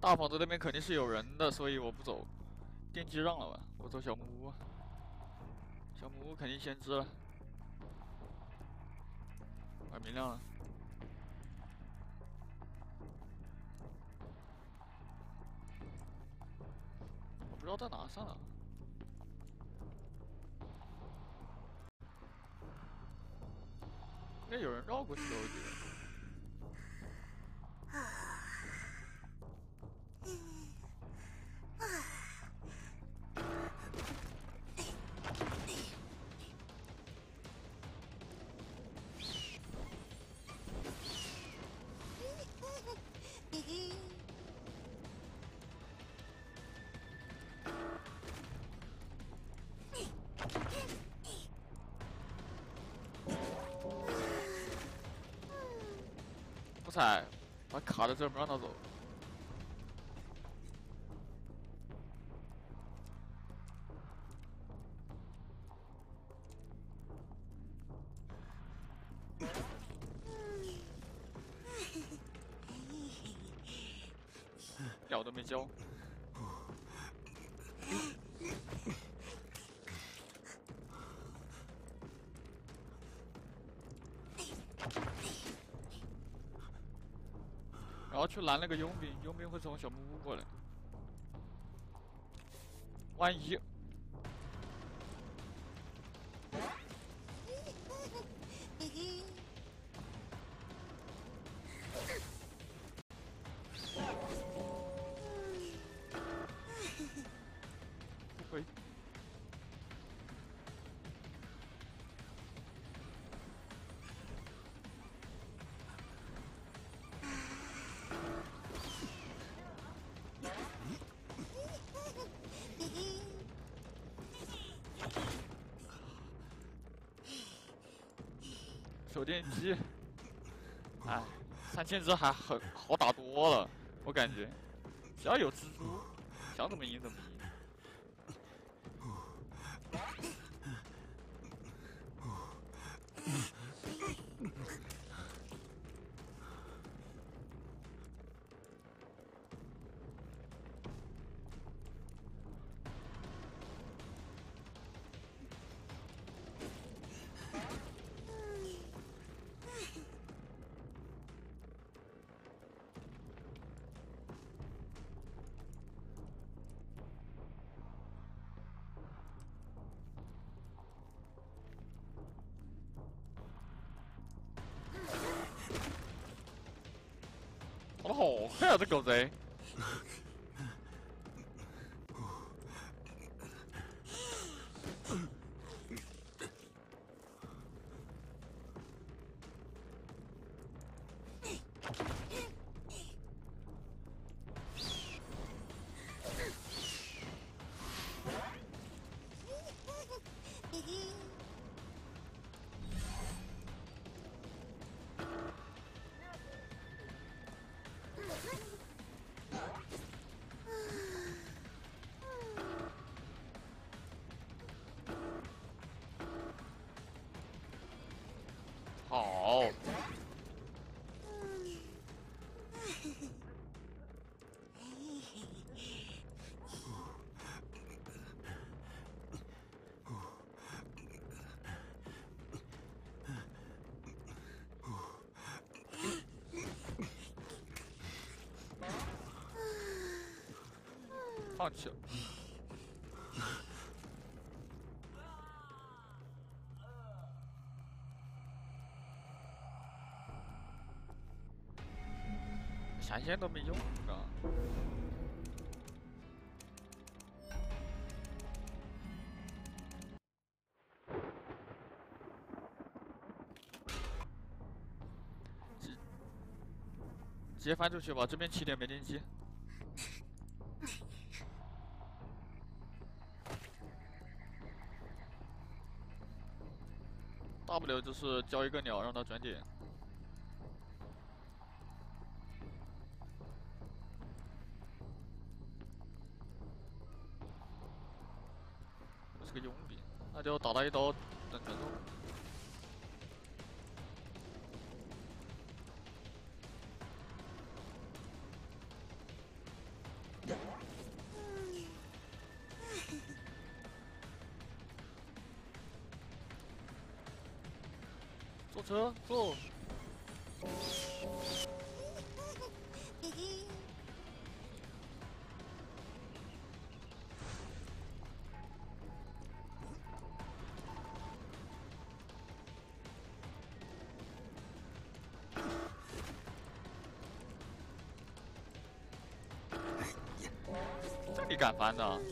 大房子那边肯定是有人的，所以我不走。电机让了吧，我走小木屋。小木屋肯定先知了。啊，明亮了。我不知道在哪上了。应该有人绕过去的，我觉得。不踩，把卡在这儿不让他走。鸟都没交。然后去拦那个佣兵，佣兵会从小木屋过来。万一不会。手电机，哎，3000只还很好打多了，我感觉，只要有蜘蛛，想怎么赢怎么赢。跑得好快啊，这狗贼！好。放弃了。闪现都没用啊！直接翻出去吧，这边起点没电机。大不了就是交一个鸟让它转点。这是个佣兵，那就打他一刀等传送。 坐车坐。这你敢翻呢？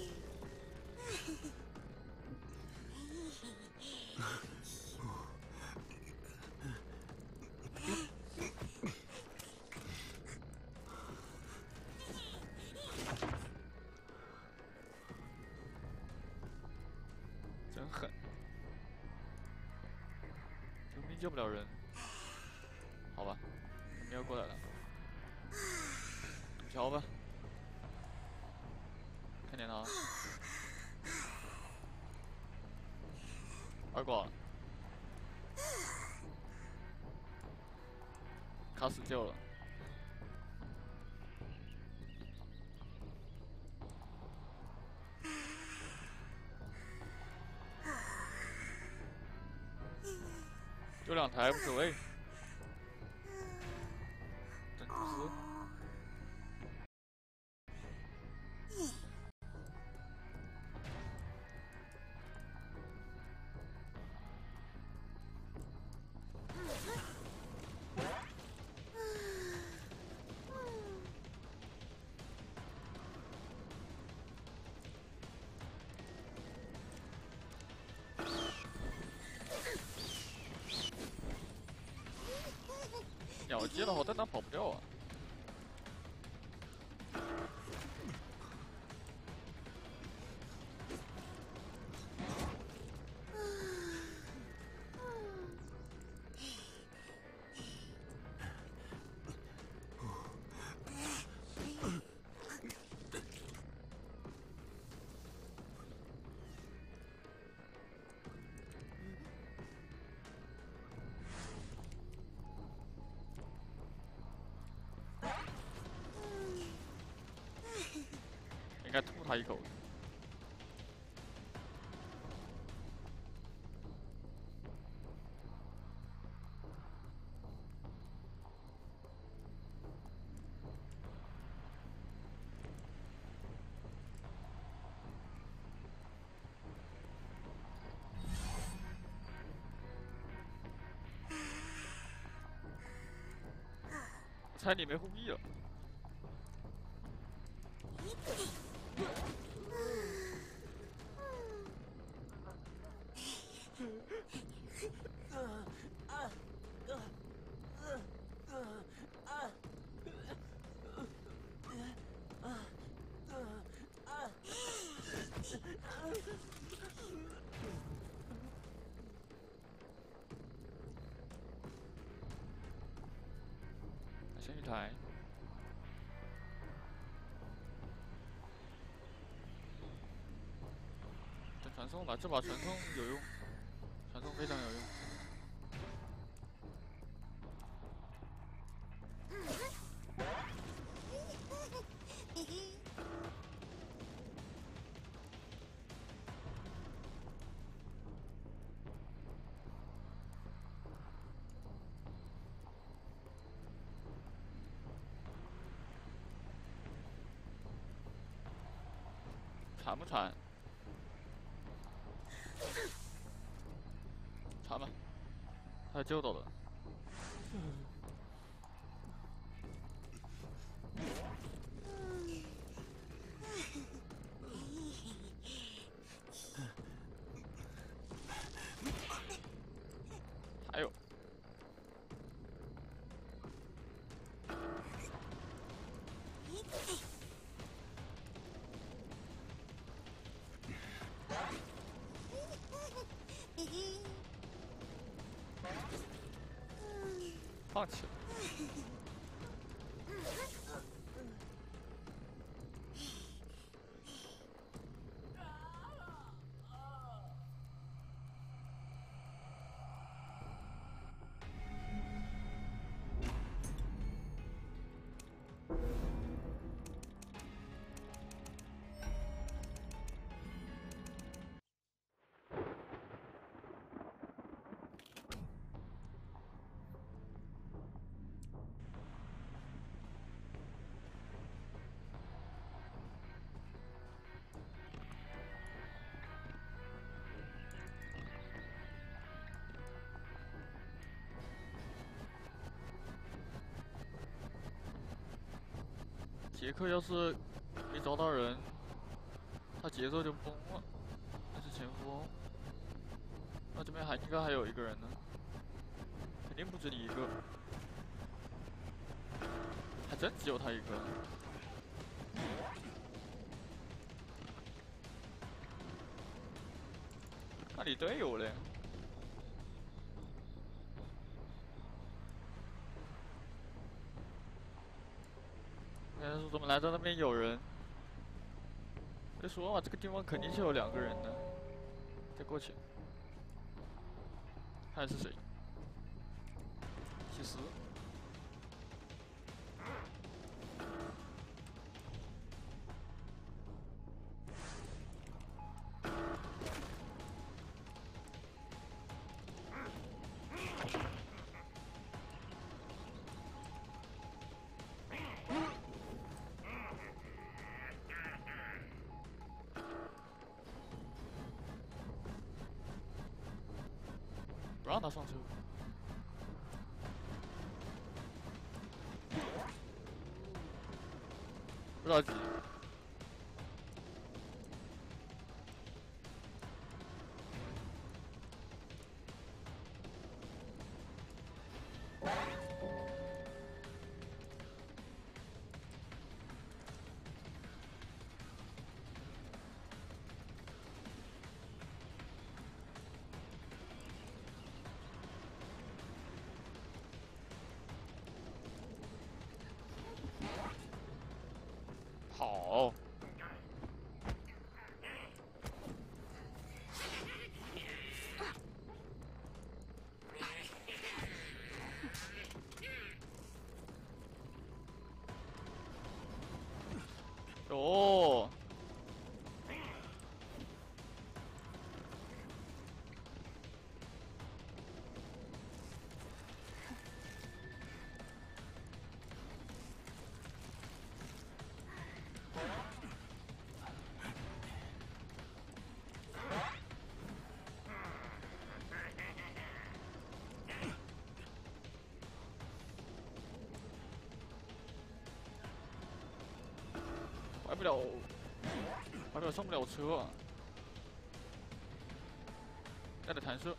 真狠！救命救不了人，好吧，没有过来了，堵桥吧，看见他，二挂了，卡死救了。有2台无所谓。整主司。鸟接的好，但他跑不掉啊。应该吐他一口。猜你没护臂了。先一台。等传送吧，这把传送有用，传送非常有用。铲不铲？铲吧，他救到了。还有。放弃了。 杰克要是没找到人，他节奏就崩了。那是前锋，那这边应该还有一个人呢，肯定不止你一个，还真只有他一个。那你队友嘞？原来说怎么来到那边有人？别说嘛，这个地方肯定是有2个人的。再过去，看是谁？西斯。不让他上车。不着急。好。哦。坏不了，坏不了，上不了车啊！带着弹射。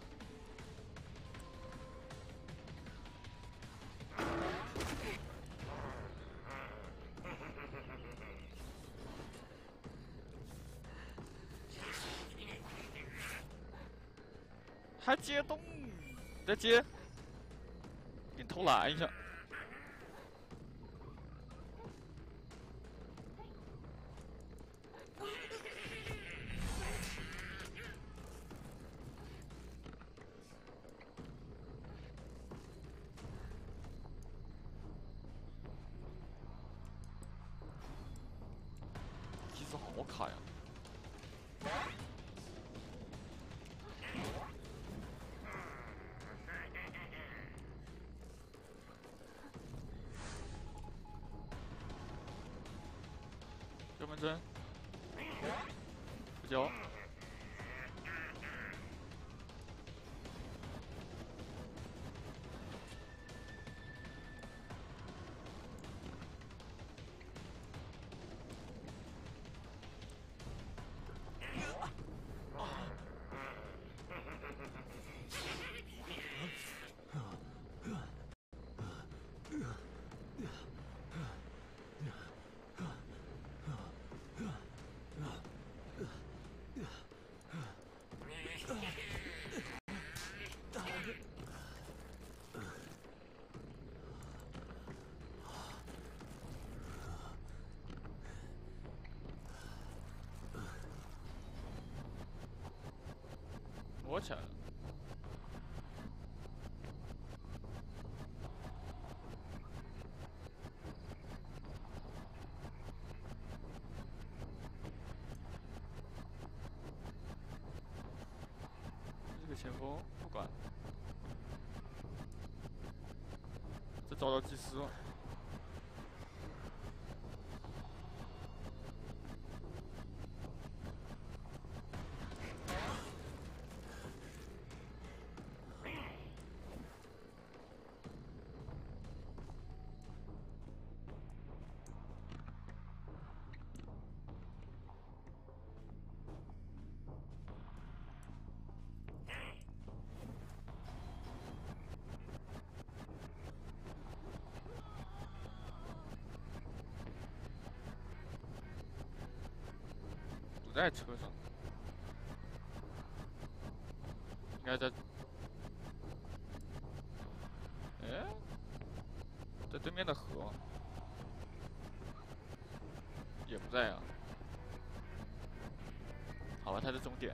还接动，再接，给你偷懒一下。机子好卡呀！右门针，不交。躲起来了。这个前锋不管，这找到祭司了。 在车上，应该在。哎，在对面的河。也不在啊。好吧，他的终点。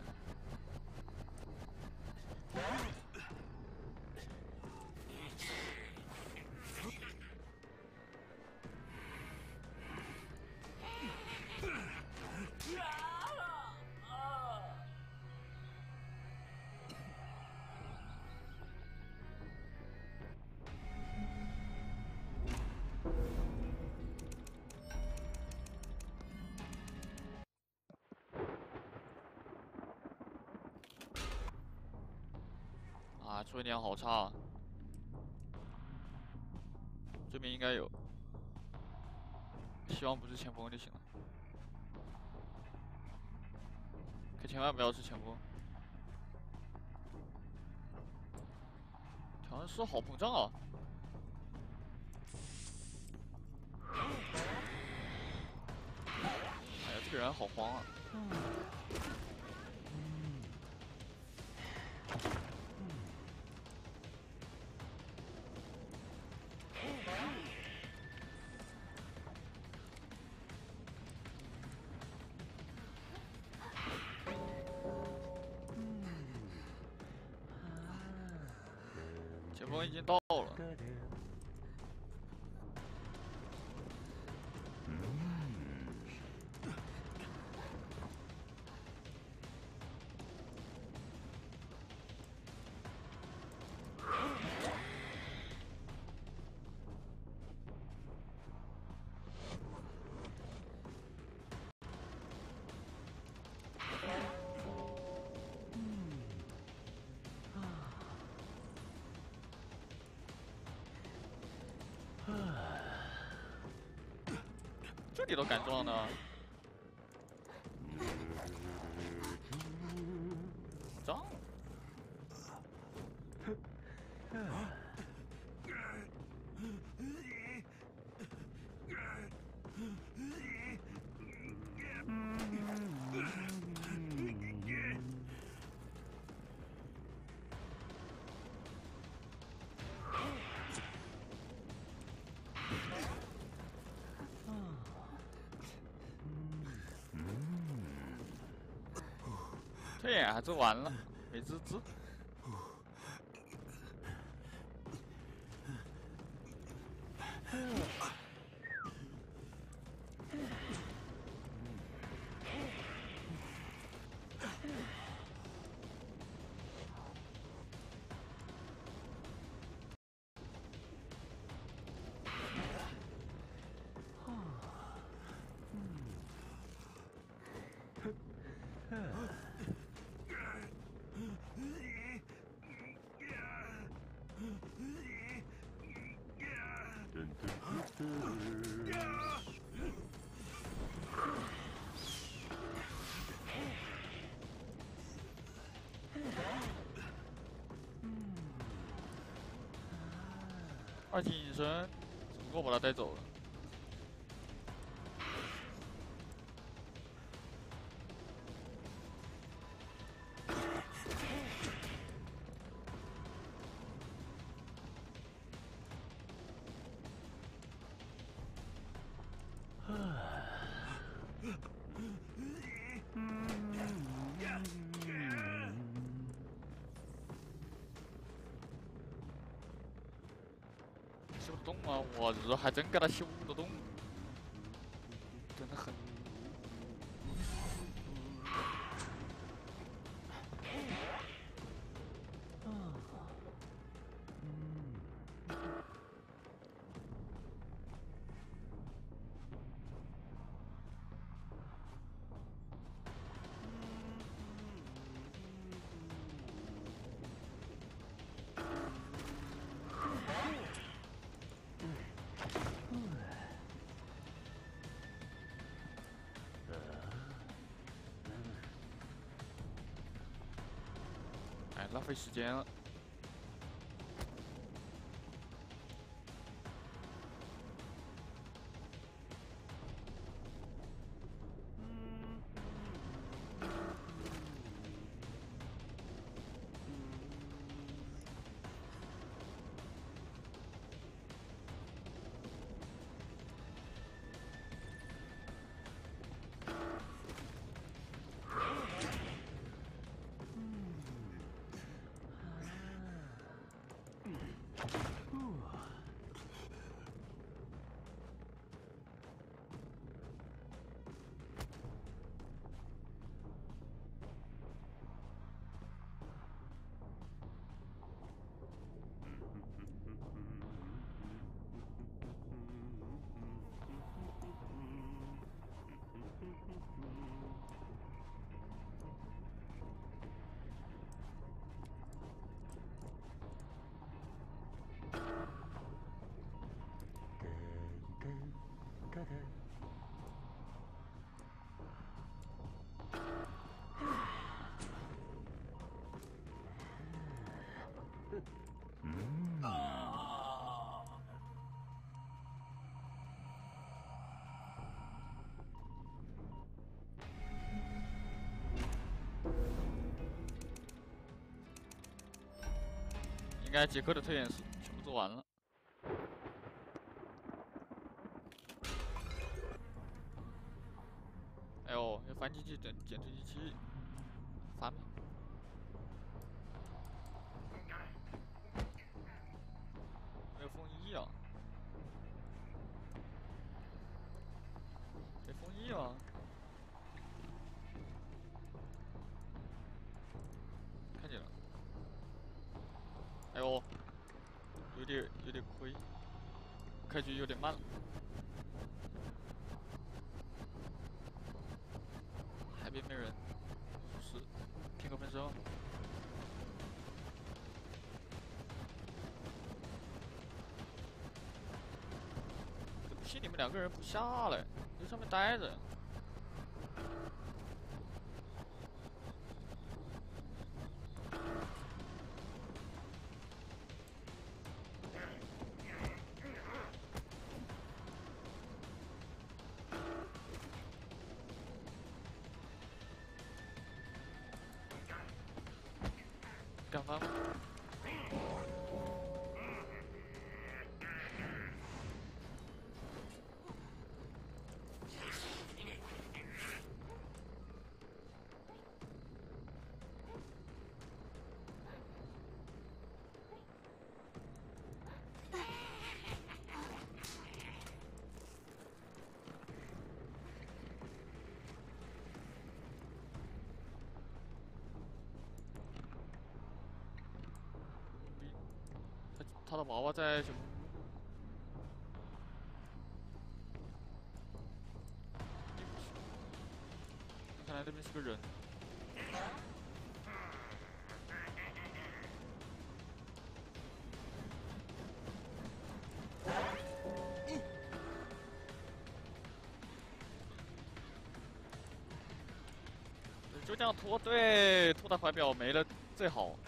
啊，出点好差啊。这边应该有，希望不是前锋就行了。可千万不要是前锋。调音师好膨胀啊！哎呀，这个人好慌啊！前锋已经到了。这里都敢撞呢？撞！这眼还是完了，没滋滋。二级隐身，只不过把他带走了。修得动吗？我日，还真给他修得动，真的很。哎，浪费时间了。 看看。 应该杰克的推演是全部做完了。哎呦，要翻进去减推机器，翻吧。没有风衣啊？没风衣啊？看见了。哎呦，有点亏，开局有点慢了。海边没人，是听个分声。怎么屁你们2个人不下来，在上面待着？敢翻吗？他的娃娃在什么？看来那边是个人。就这样拖，对，拖他怀表没了最好。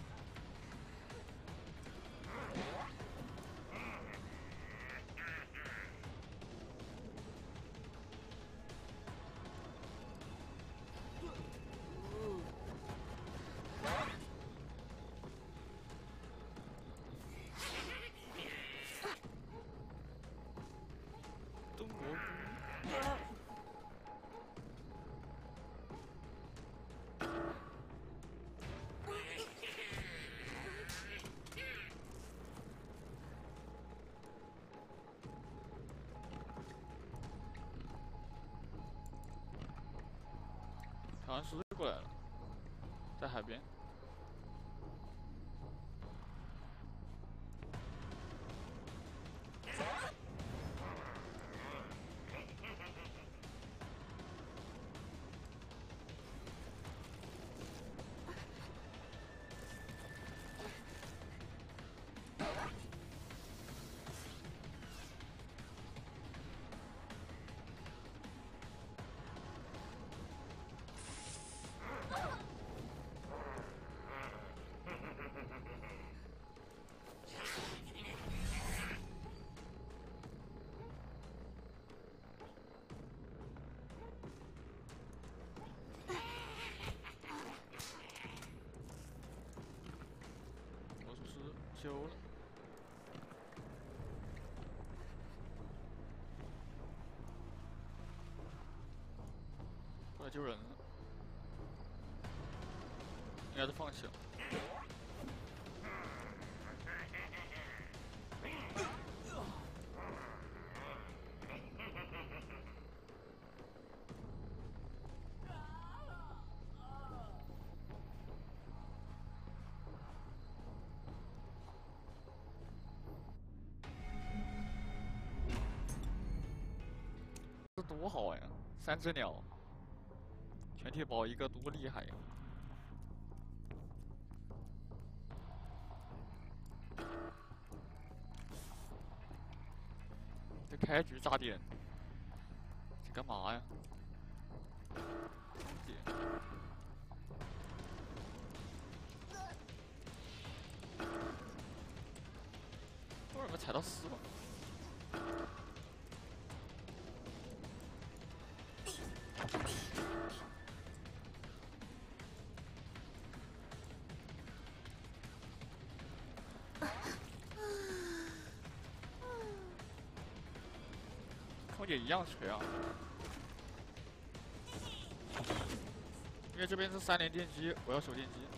炖蘑菇。好像是过来了，在海边。魔术师修了。过来救人了，应该是放弃了。这多好呀！3只鸟，全体保一个多厉害呀！这开局炸点， 你干嘛呀？姐，为什么踩到死了？空姐一样锤啊！因为这边是3连电击，我要守电击。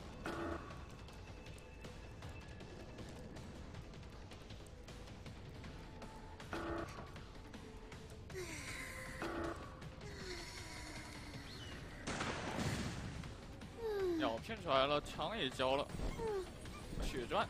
鸟骗出来了，枪也交了，血赚。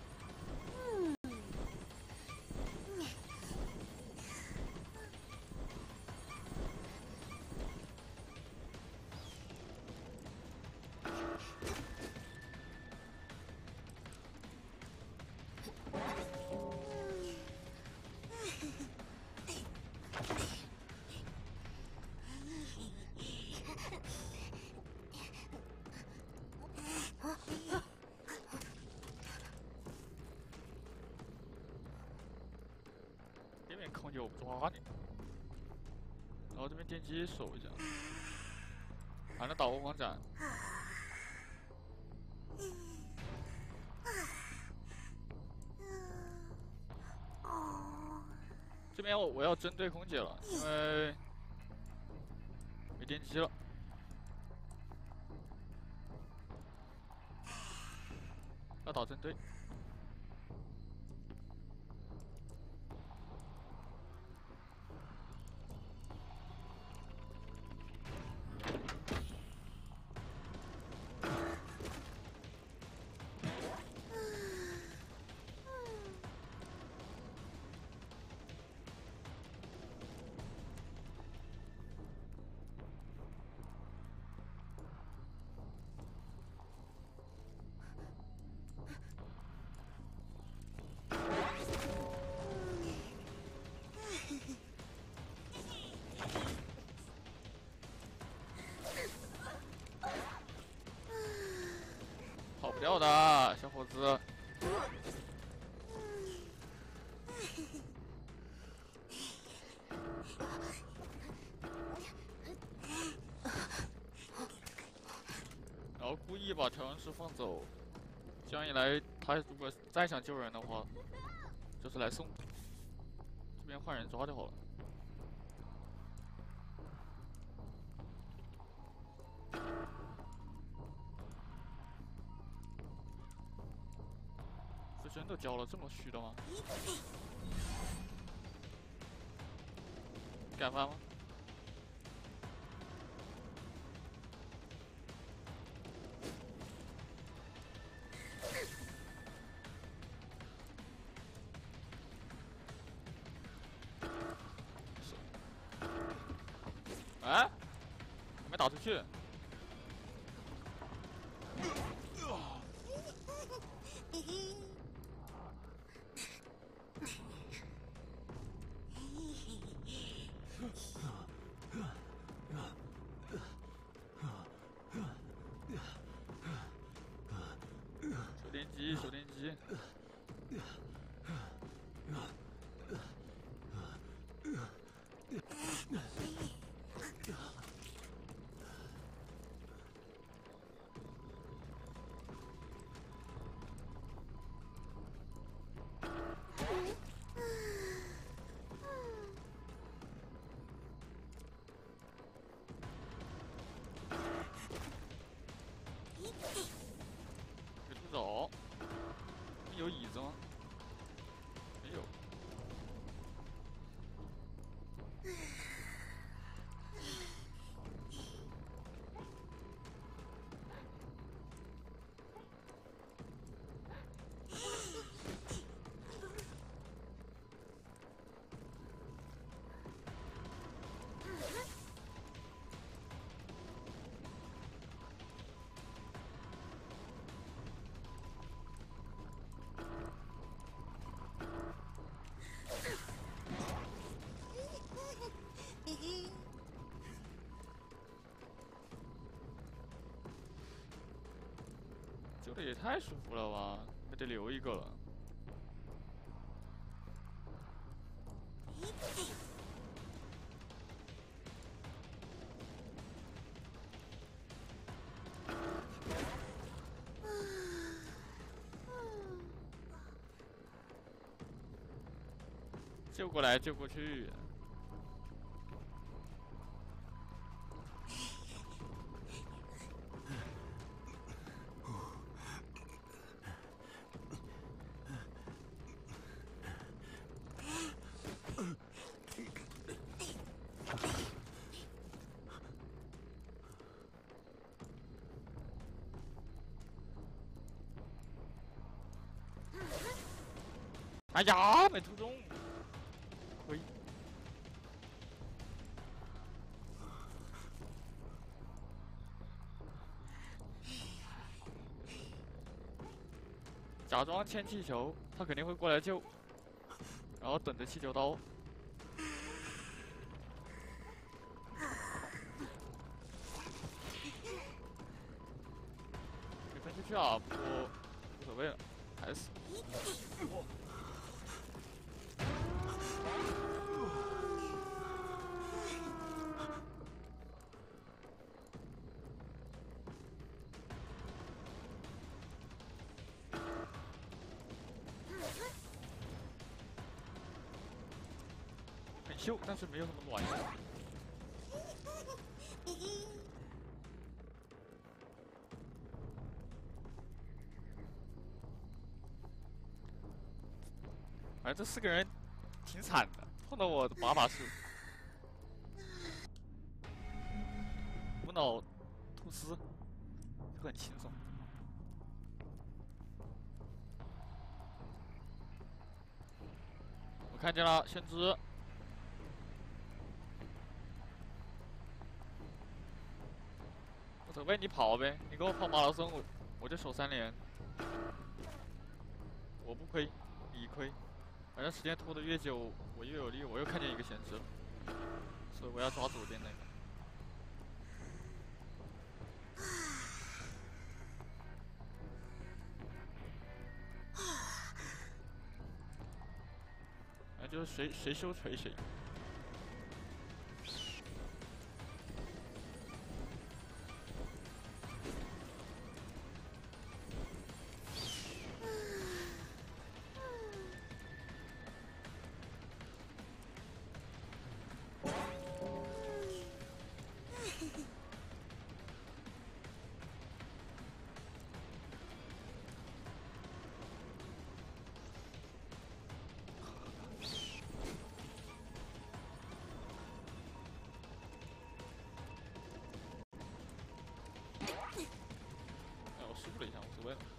这边空姐我不抓你，然后这边电击守一下，还能打欧光斩。这边我要针对空姐了，因为没电击了。要打针对。跑不掉的，小伙子。然后故意把调音师放走，这样一来，他如果再想救人的话，就是来送。这边换人抓就好了。是真的交了这么虚的吗？敢翻吗？哎，还没打出去。手电机，手电机。别这么走，有椅子吗？没有。 修的也太舒服了吧，没得留一个了。救过来，救过去。哎呀，没突中，可以。假装牵气球，他肯定会过来救，然后等着气球刀。给分出去啊，不过无所谓了，还死。很秀，但是没有什么卵用。反正这4个人挺惨的，碰到我把输。无脑吐丝就很轻松。我看见了，先知。无所谓，你跑呗，你给我跑马拉松，我就守3连。我不亏，你亏。反正时间拖得越久，我越有利。我又看见一个先知了，所以我要抓左边那个。反正就是谁修锤谁。我输了一下，无所谓了。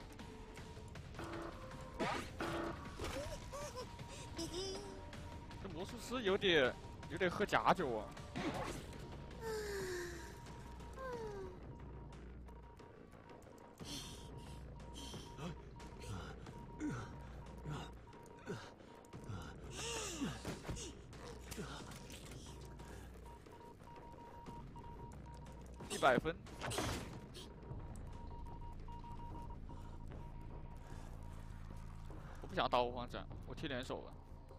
这魔术师有点喝假酒啊。100分。我不想打5方斩，我贴连手了。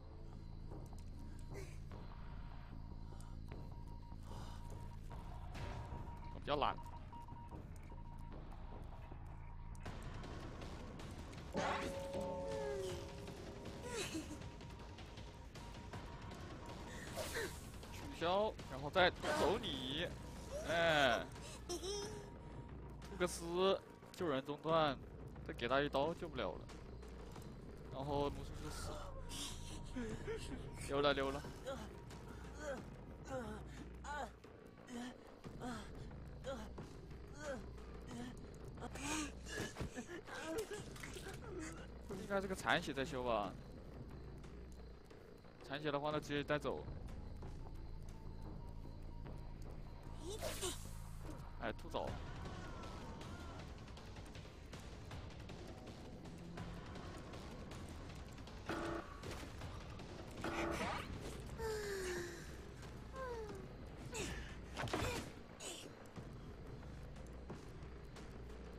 我比较懒。取消，然后再拖走你。哎，吐个丝，救人中断，再给他一刀救不了了。然后魔术师死，溜了。应该是个残血在修吧？残血的话，那直接带走。哎，吐走。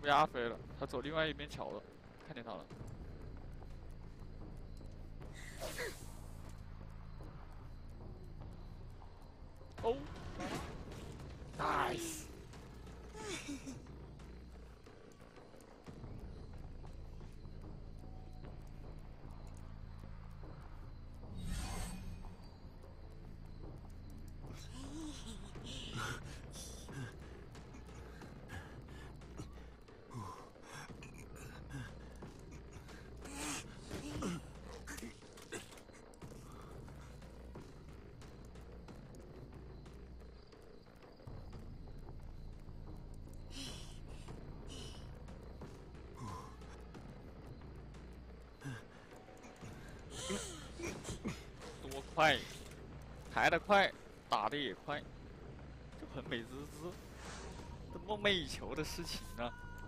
乌鸦飞了，他走另外一边桥了，看见他了。哦 ，nice。多快，抬得快，打得也快，就很美滋滋，这梦寐以求的事情呢。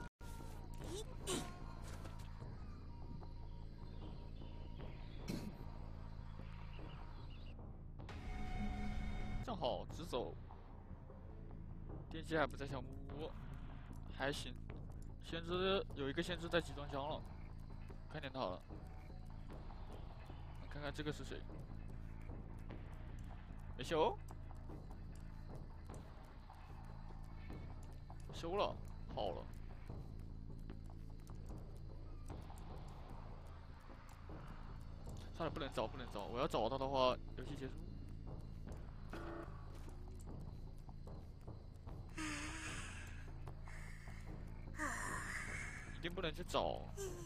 正好直走，电机还不在小木屋，还行。先知有一个先知在集装箱了，看见他了。看看这个是谁？没修？修了，好了。算了，不能找，不能找。我要找他的话，游戏结束。一定不能去找。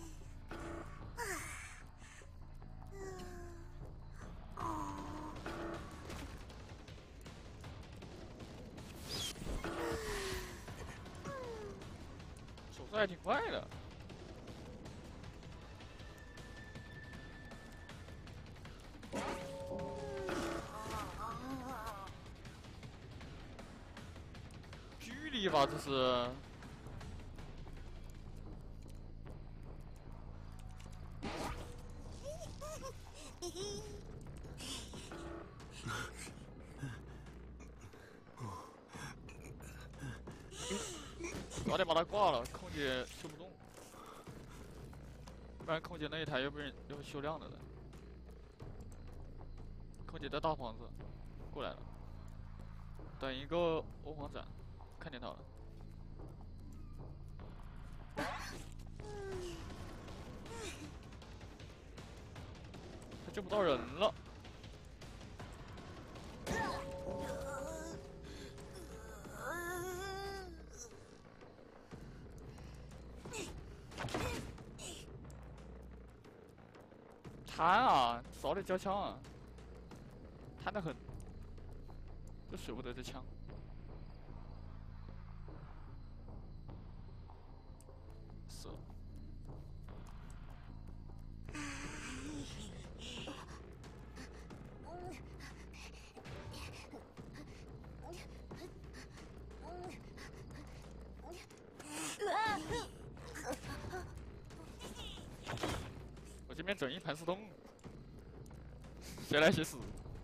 手速还挺快的。距离吧，这是。早点把他挂了，空姐修不动，不然空姐那一台又被人又修亮了的。空姐在大房子，过来了，等一个欧皇斩，看见他了。他救不到人了。贪啊，早点交枪啊！贪得很，就舍不得这枪。死了。我这边整一盘丝洞，谁来谁死。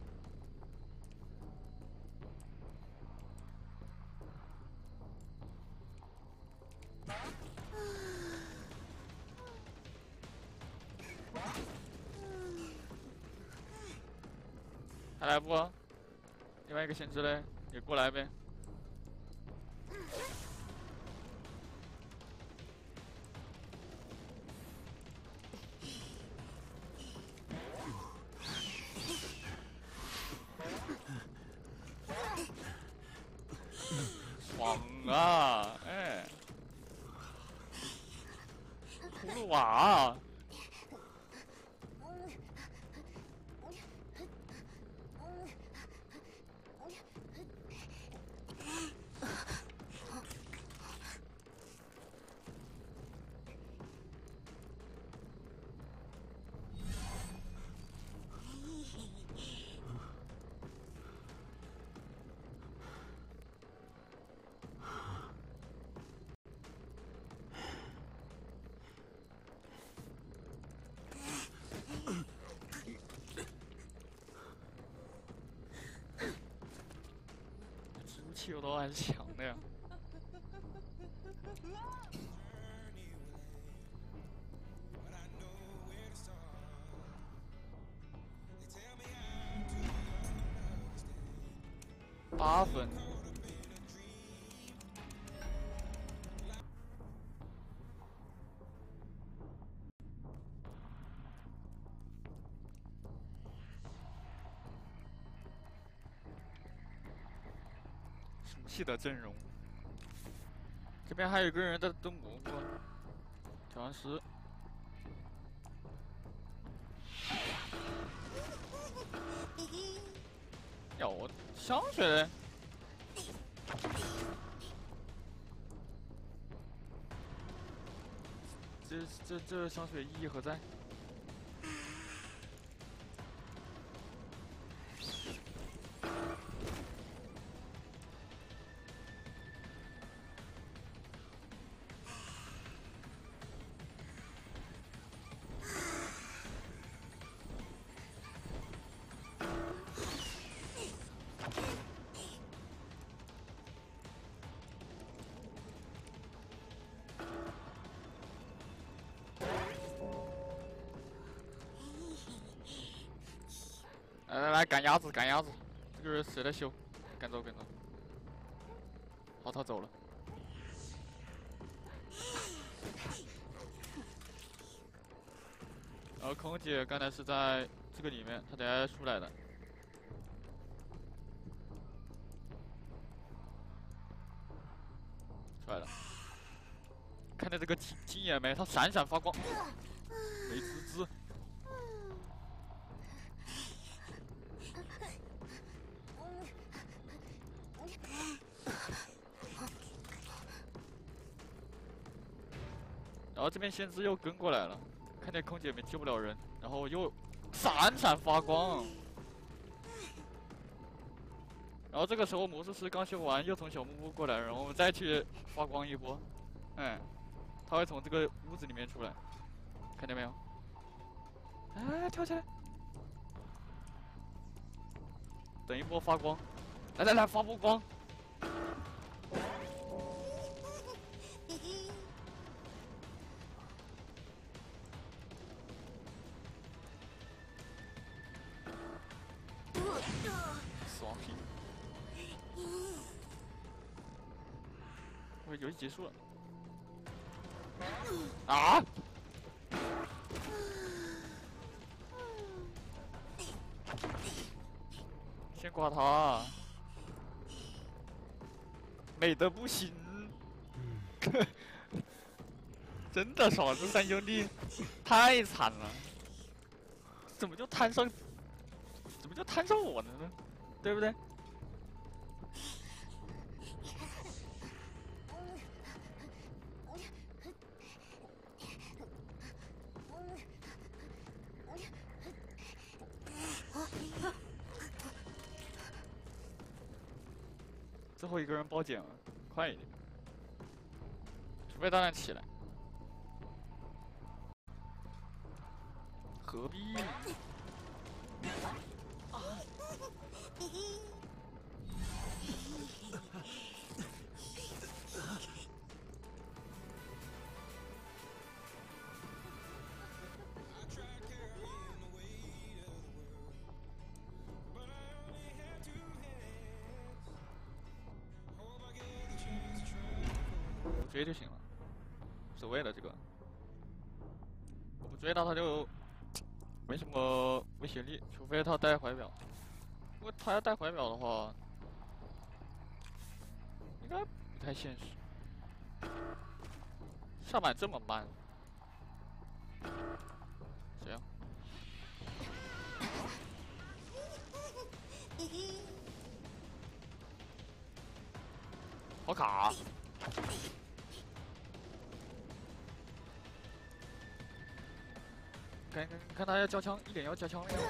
还来不？另外一个先知嘞，也过来呗。爽啊！哎，葫芦娃。武器有多还是强的呀？ 8分。熟悉的阵容。这边还有一个人在蹲蘑菇，调完石。有香水嘞。这香水意义何在？来赶鸭子，赶鸭子！这个人谁在修？赶走，赶走！好，他走了。然后空姐刚才是在这个里面，她等下出来的。出来了。看见这个金眼没？它闪闪发光，美滋滋。然后这边先知又跟过来了，看见空姐没救不了人，然后又闪闪发光。然后这个时候魔术师刚修完，又从小木屋过来，然后我们再去发光一波。哎，他会从这个屋子里面出来，看见没有？哎，跳起来！等一波发光，来发波光！爽皮！我游戏结束了。啊！先挂他，美的不行。真的爽，这三兄弟太惨了。怎么就摊上我了呢？对不对？最后一个人包捡了，快一点，除非大家起来。何必？我追就行了，无所谓的这个。我不追他，他就没什么威胁力，除非他带怀表。如果他要带怀表的话，应该不太现实。下板这么慢，谁呀？好卡！看他要交枪，一脸要交枪了呀！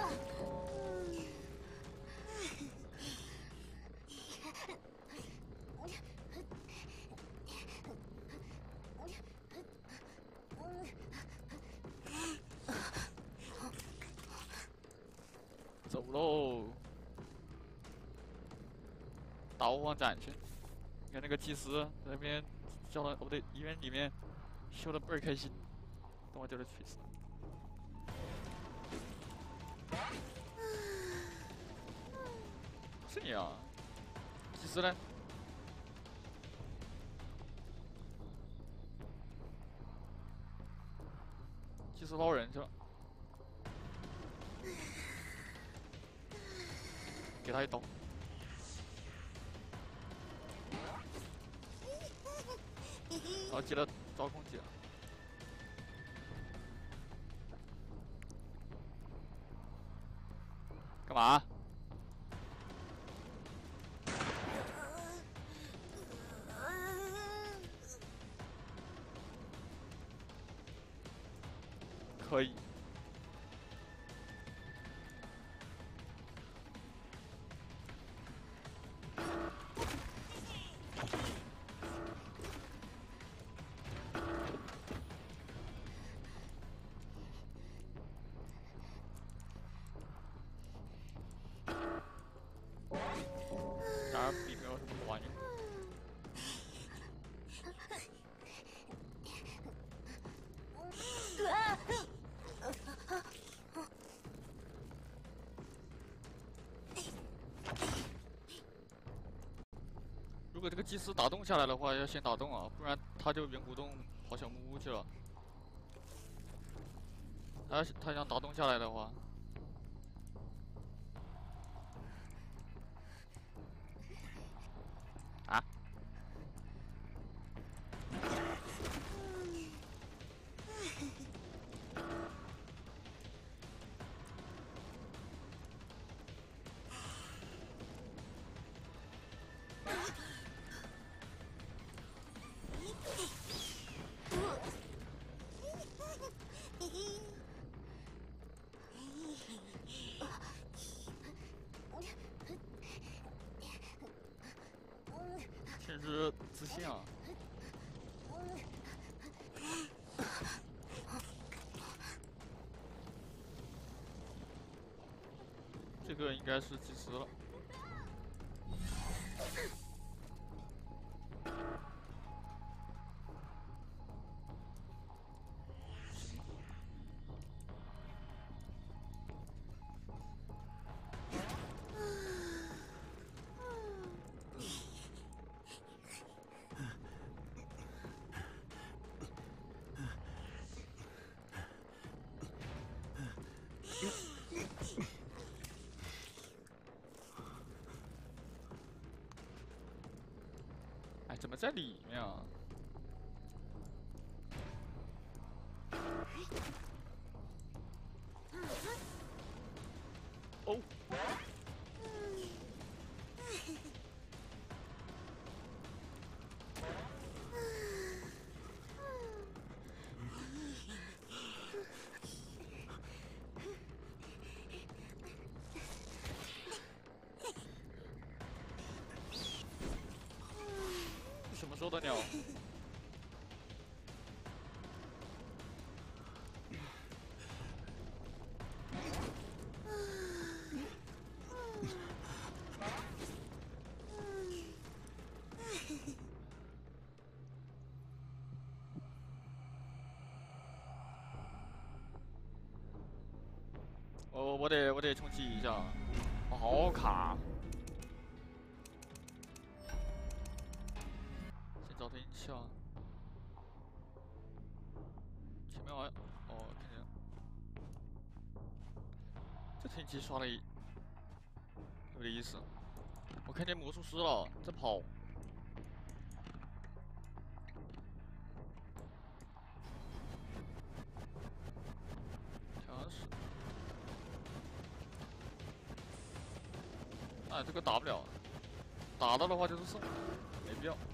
走喽！打魔方斩去！你看那个祭司在那边教堂，哦不对，医院里面修的倍儿开心，等我叫他去死。是你啊！ 祭司呢？祭司捞人去了，给他一刀。然后接着招空姐。干嘛？可以。然而并没有什么卵用。如果这个祭司打洞下来的话，要先打洞啊，不然他就圆咕洞跑小木屋去了。他想打洞下来的话，啊？甚至自信啊！这个应该是祭司了。哎，怎么在里面啊？哦。什么时候的鸟？我得重启一下，我好卡。先找天气啊。前面好像看见了，这天气刷了有点意思。我看见魔术师了，在跑。强势。哎，这个打不了，打到的话就是送，没必要。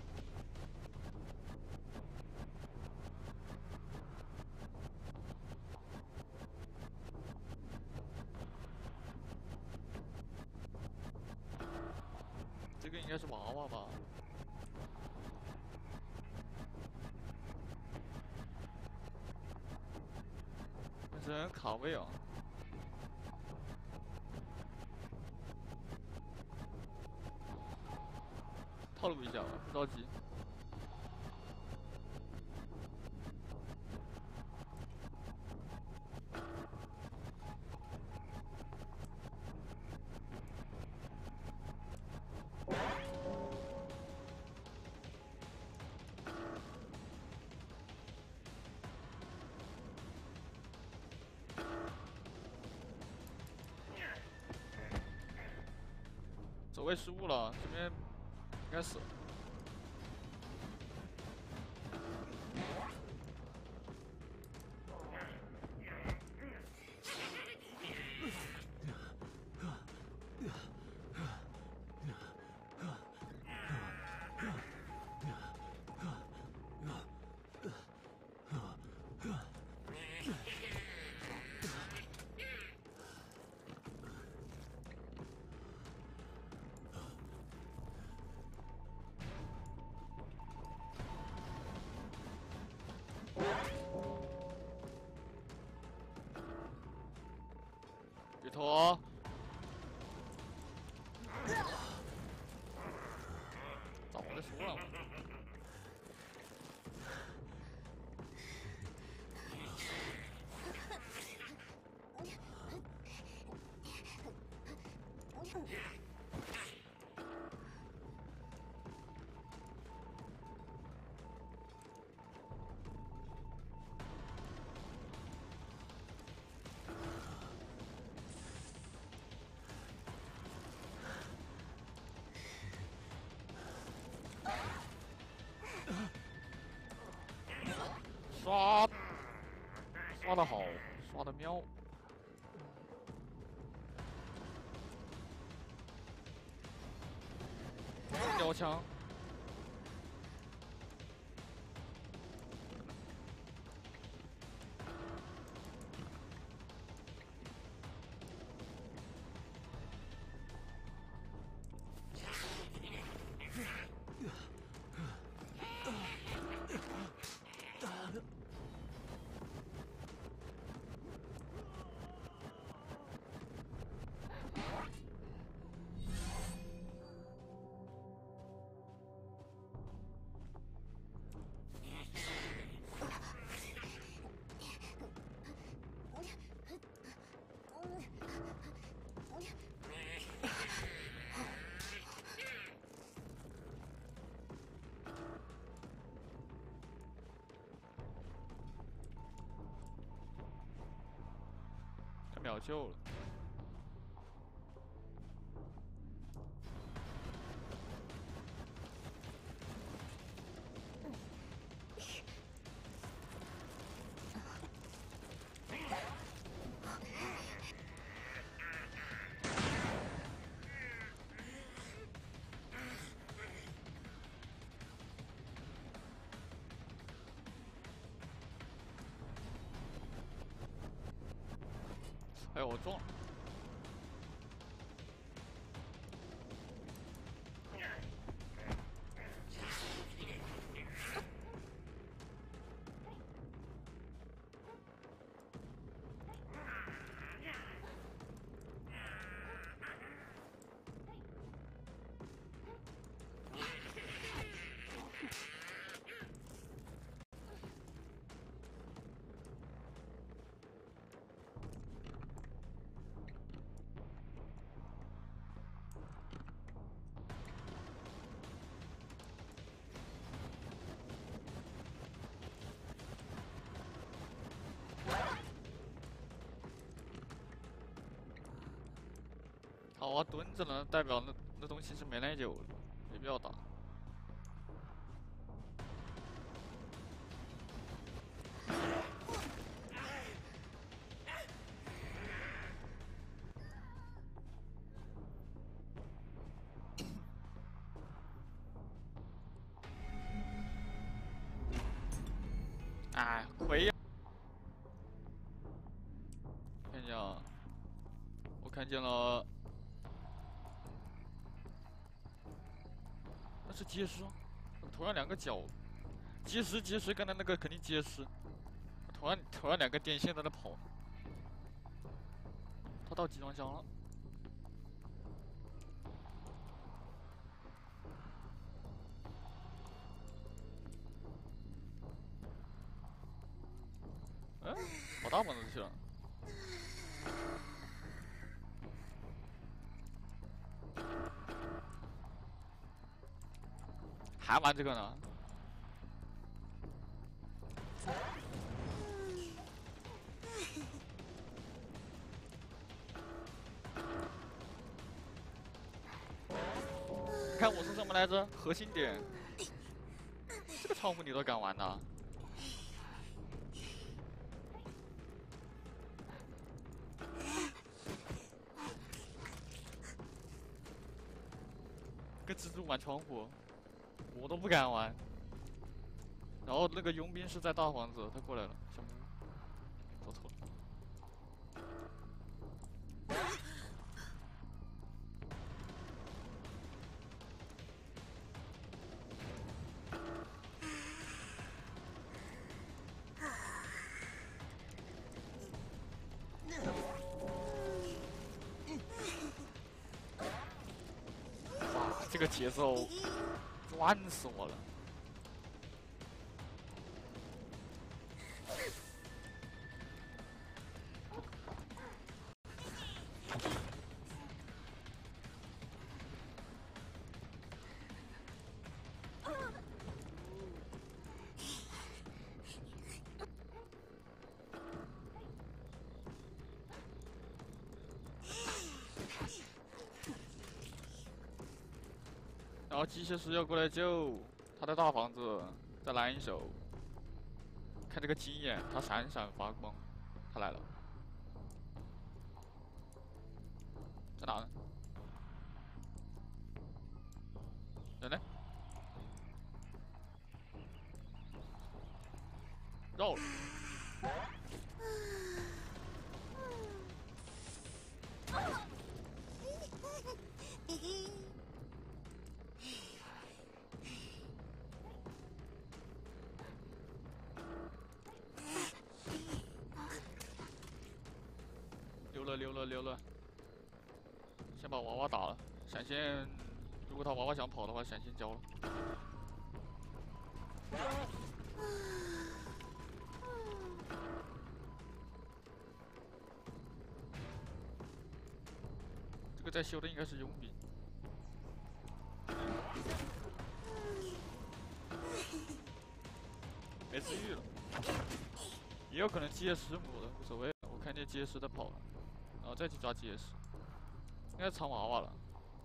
这个应该是娃娃吧？真卡位啊！套路一下吧，不着急。 走位失误了，这边应该死。鱼头，早就说了嘛。刷的好，刷的妙。吊枪。他秒救了。哎呦，我中了！好啊，蹲着呢，代表那东西是没耐久的，没必要打。哎，亏呀！看见啊，我看见了，那是结实，头上两个角，结实，刚才那个肯定结实，头上两个电线在那跑，他到集装箱了。哎，跑大本子去了。还玩这个呢？ 你看我是什么来着？核心点。这个窗户你都敢玩呐？跟蜘蛛玩窗户，我都不敢玩。然后那个佣兵是在大房子，他过来了，小木屋，走错了。哇，这个节奏，赚死我了！然后机械师要过来救，他在大房子，在蓝手。看这个金眼，它闪闪发光，他来了，在哪呢？人呢？绕了。溜了，先把娃娃打了。闪现，如果他娃娃想跑的话，闪现交了。这个在修的应该是佣兵，没治愈了，也有可能机械师母的，无所谓。我看见机械师在跑了，然后再去抓机械师，应该是藏娃娃了。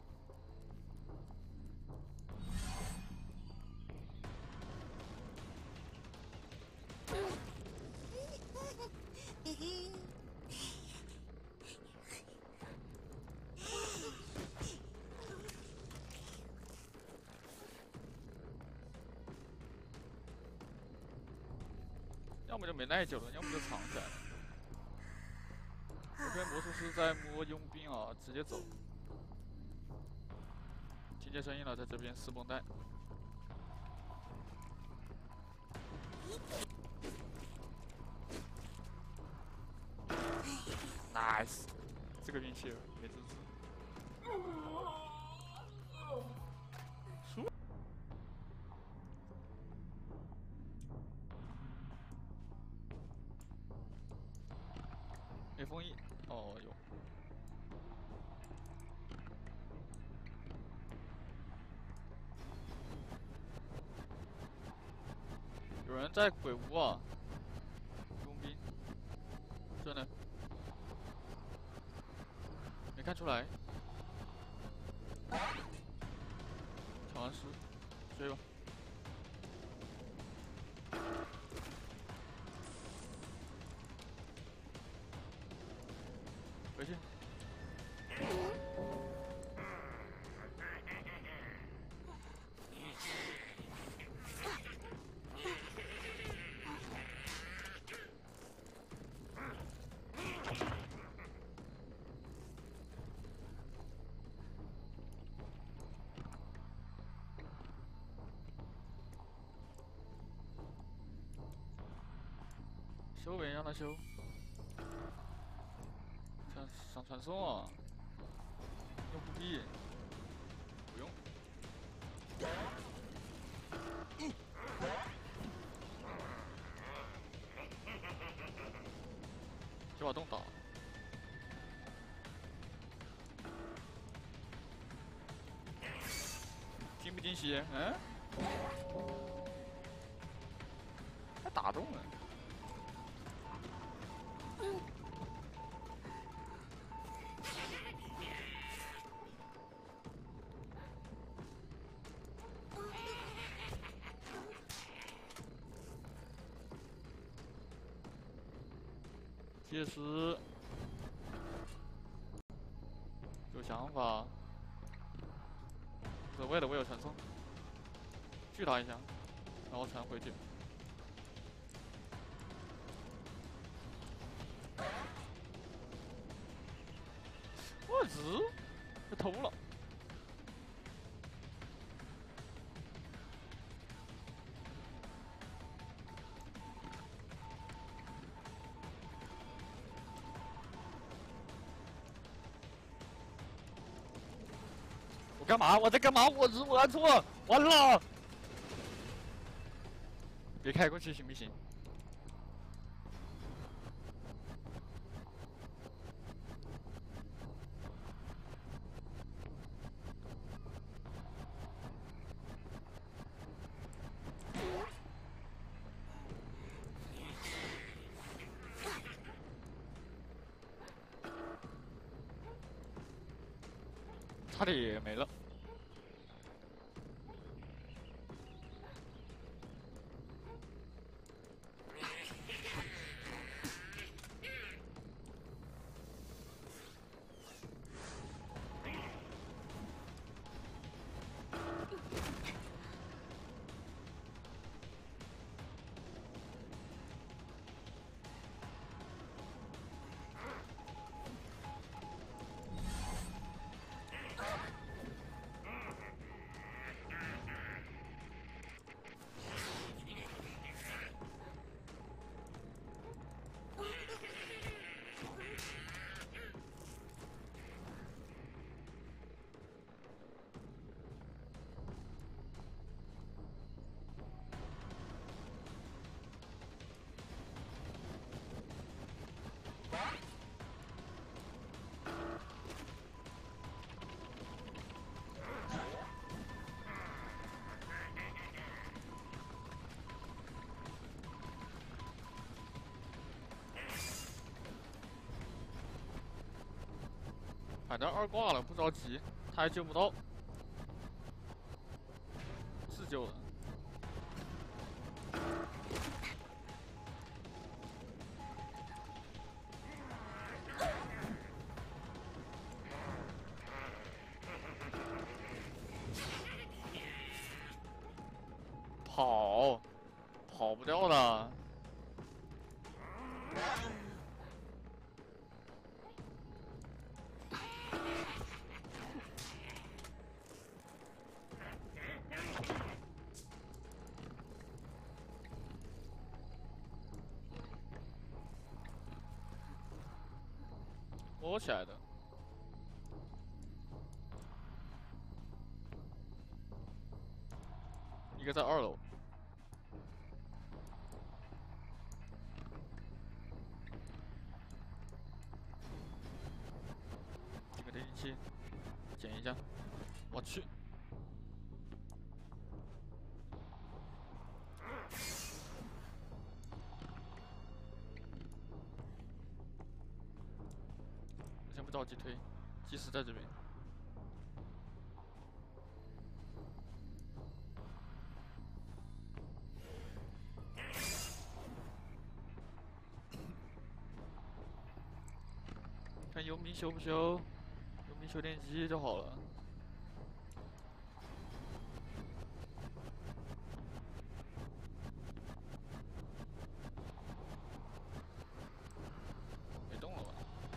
要么就没耐久了，要么就藏起来了。这边魔术师在摸佣兵啊，直接走。听见声音了，在这边撕绷带。Nice， 这个运气没支持。输。没封印，哦有。有人在鬼屋啊，佣兵，这呢？没看出来。抢完尸，追吧。回去。修呗，让他修。想传送啊？用不必，不用。就把洞打了。惊不惊喜？嗯？还打中了。 解释，有想法。所谓的我有传送，拒他一下，然后传回去。我日，被偷了。我干嘛？我在干嘛？我日，我按错了，完了！别开过去行不行？差点没了。反正二挂了，不着急，他还救不到，是救了。跑不掉的。摸起来的。一个在2楼。这个电击器，捡一下。我去。先不着急推，即使在这边。看佣兵修不修，佣兵修电机就好了。没动了吧？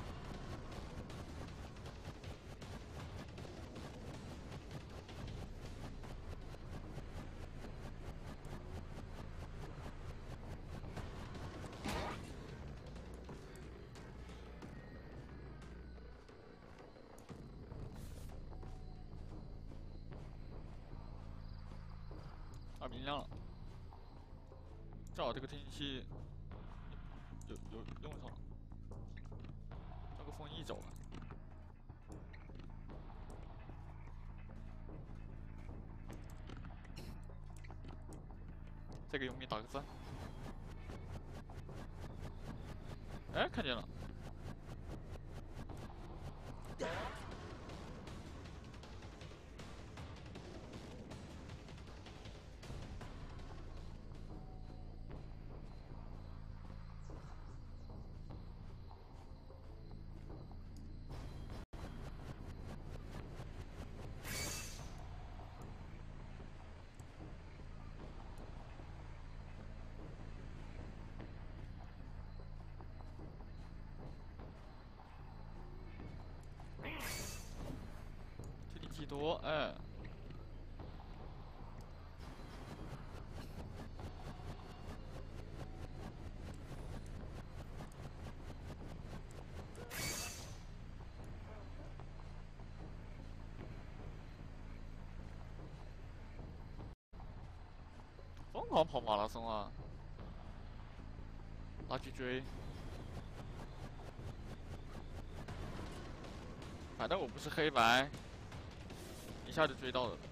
明亮了，正好这个天气器有用上了，那个风翼走了。再给佣兵打个3。哎，看见了。 多，哎。疯狂跑马拉松啊！拉去追，反正我不是黑白，一下就追到了。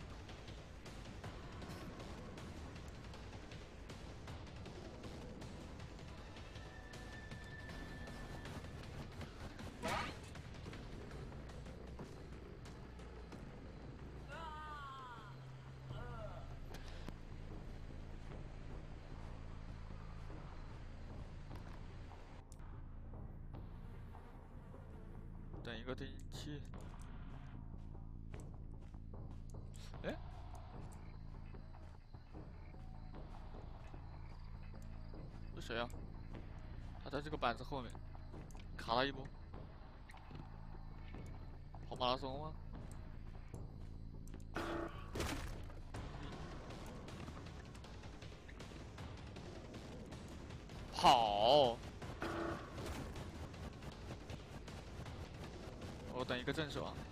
等一个定期。哎，是谁啊？他在这个板子后面，卡了一波。跑马拉松吗？跑！我等一个正手啊。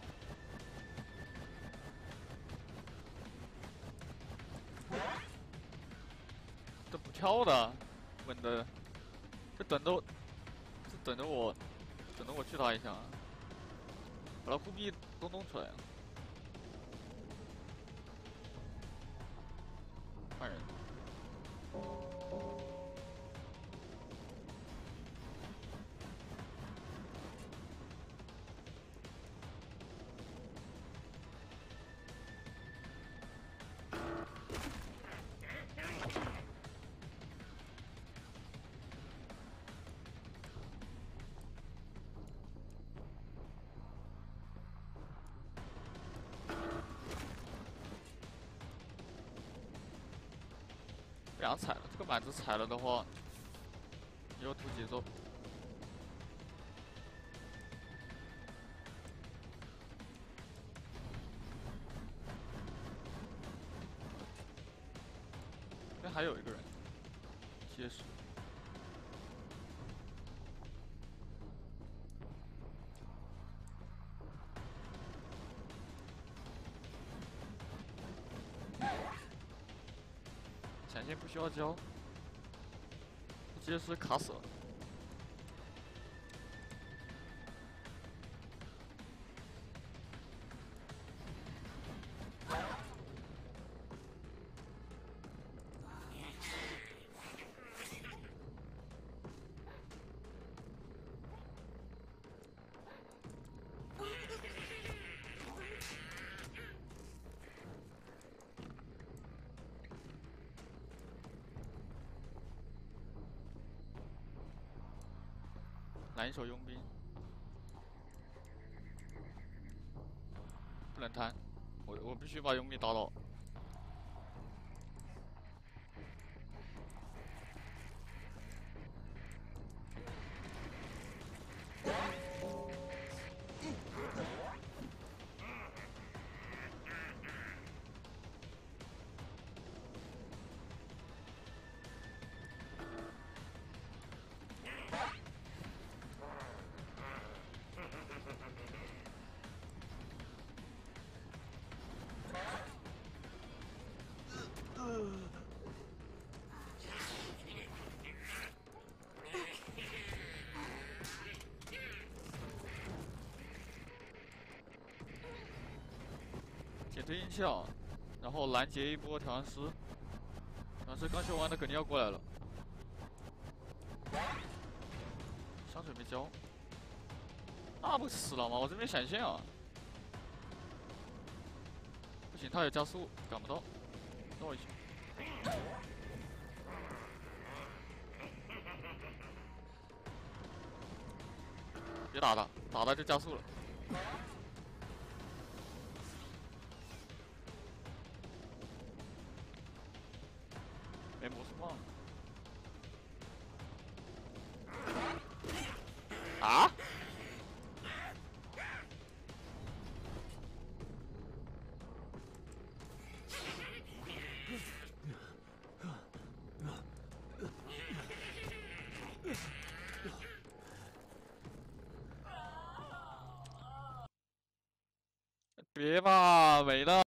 这不跳的，稳的，这等着我，等着我去他一下，把他护臂都弄出来啊！换人。不想踩了，这个板子踩了的话，又吐节奏。这边还有一个人，结实。闪现不需要交，结实卡死了。来一手佣兵，不能贪，我必须把佣兵打倒。解推音效，然后拦截一波调香师。调香师刚修完的肯定要过来了。香水没交，那不死了吗？我这边闪现啊！不行，他有加速，赶不到。等我一下。别打他，打他就加速了。没魔术棒。啊！ 别吧，没了。